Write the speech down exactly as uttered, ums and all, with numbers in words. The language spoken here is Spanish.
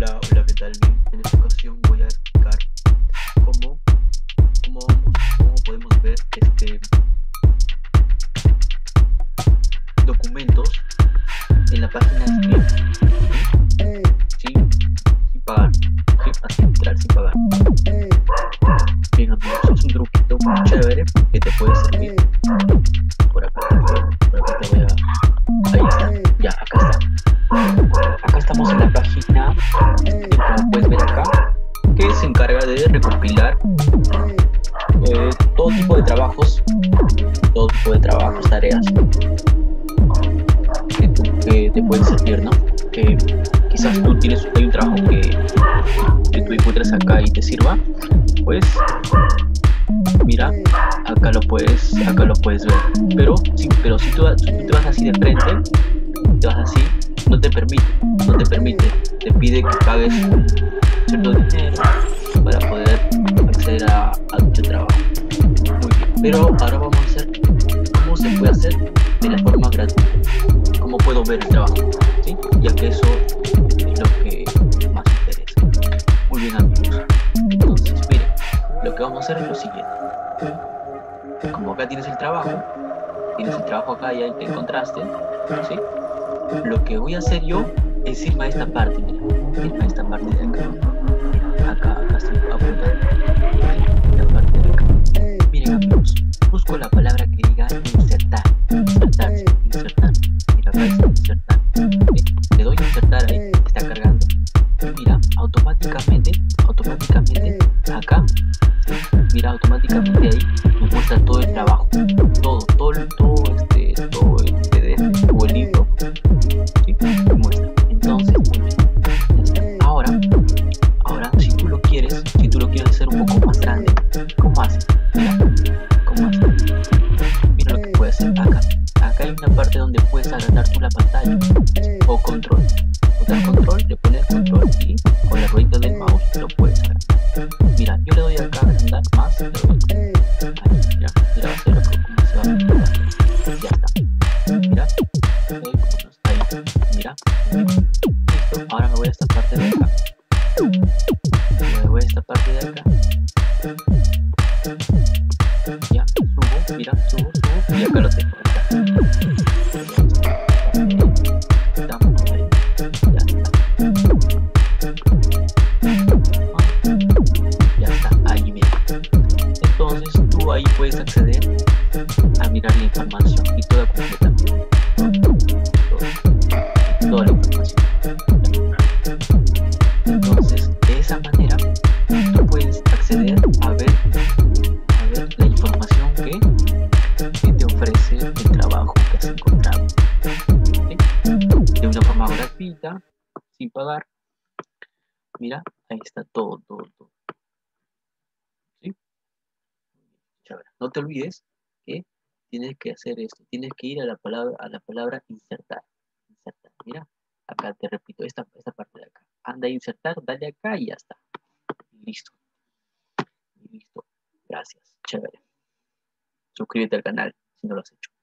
Hola, hola, ¿qué tal? Bien, en esta ocasión voy a explicar cómo, cómo, vamos, cómo podemos ver este, documentos en la página SCRIBDE, ¿sí? Sin pagar, ¿sí? Así entrar sin pagar. Bien, amigos, es un truquito muy chévere que te puede servir. Por acá, por acá te voy a... Ahí está, ya, acá está. Acá estamos en la página, como puedes ver acá, que se encarga de recopilar eh, todo tipo de trabajos, todo tipo de trabajos, tareas que, tú, que te pueden servir, ¿no? Que quizás tú tienes hay un trabajo que, que tú encuentres acá y te sirva, pues mira, acá lo puedes, acá lo puedes ver. Pero, sí, pero si tú, si tú te vas así de frente, te vas así, no te permite, no te permite, te pide que pagues cierto dinero para poder acceder a, a dicho trabajo. Muy bien, pero ahora vamos a hacer cómo se puede hacer de la forma gratuita, cómo puedo ver el trabajo, ¿sí? Ya que eso es lo que más interesa. Muy bien, amigos, entonces miren, lo que vamos a hacer es lo siguiente. Como acá tienes el trabajo, tienes el trabajo acá ya que encontraste, ¿sí? Lo que voy a hacer yo es irme a esta parte, mira, irme a esta parte de acá. Mira, acá, acá estoy apuntando. Esta parte de acá. Miren, amigos, busco la palabra que diga insertar. Insertar, insertar. Mira, acá está insertar. ¿Sí? Le doy a insertar ahí, está cargando. Y mira, automáticamente, automáticamente, acá, ¿sí? Mira, automáticamente ahí me muestra todo el trabajo. Todo, todo, todo este, todo el P D F o el libro. ¿Sí? Me muestra. Entonces, muy bien. Ya está. Ahora, ahora, si tú lo quieres, si tú lo quieres hacer un poco más grande, ¿cómo haces? Mira, ¿cómo haces? Mira lo que puedes hacer acá. Acá hay una parte donde puedes agrandar tú la pantalla o control. O dar control, le pones control y con la ruedita del mouse lo puedes agrandar. Mira, yo le doy acá a agrandar más, le doy ahí, mira, mira, va a ser cómo se va a agrandar. Ya está. Mira, ahí, mira, listo. Ahora me voy a esta parte de acá. Me voy a esta parte de acá. Ya, subo, mira, subo, subo y acá lo tengo. Acá. Estamos ahí. Ya está. Ya está, ahí mira. Entonces tú ahí puedes acceder a mirar la información y toda completamente. Toda la información. Entonces, de esa manera, tú puedes acceder a ver, a ver la información que, que te ofrece el trabajo que has encontrado. ¿Sí? De una forma gratuita, sin pagar. Mira, ahí está todo, todo, todo. ¿Sí? Chévere. No te olvides que tienes que hacer esto. Tienes que ir a la palabra, a la palabra insertar. Insertar. Mira, acá te repito, esta, esta parte de acá. Anda a insertar, dale acá y ya está. Listo. Listo. Gracias. Chévere. Suscríbete al canal si no lo has hecho.